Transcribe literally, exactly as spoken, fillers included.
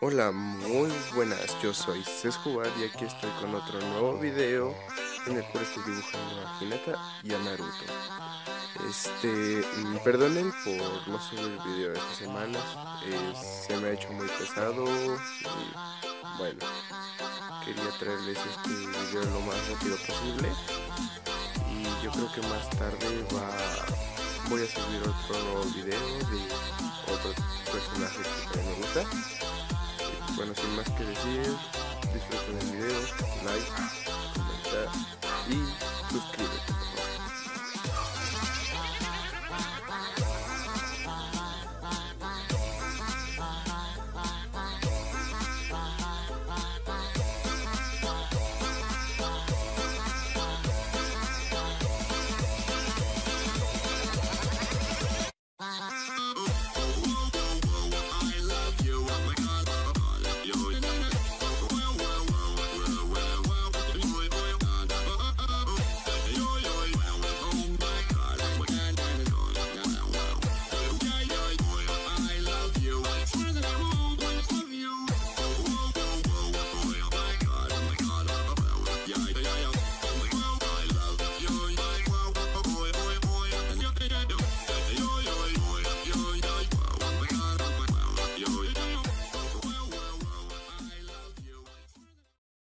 Hola, muy buenas, yo soy Sesjugar y aquí estoy con otro nuevo video en el cual estoy dibujando a Hinata y a Naruto. Este, mm, perdonen por no subir video estas semanas, eh, se me ha hecho muy pesado y bueno, quería traerles este video lo más rápido posible y yo creo que más tarde va, voy a subir otro nuevo video de otro personaje que también me gusta. Bueno, sin más que decir, disfruten el video, like, comentar y suscríbete.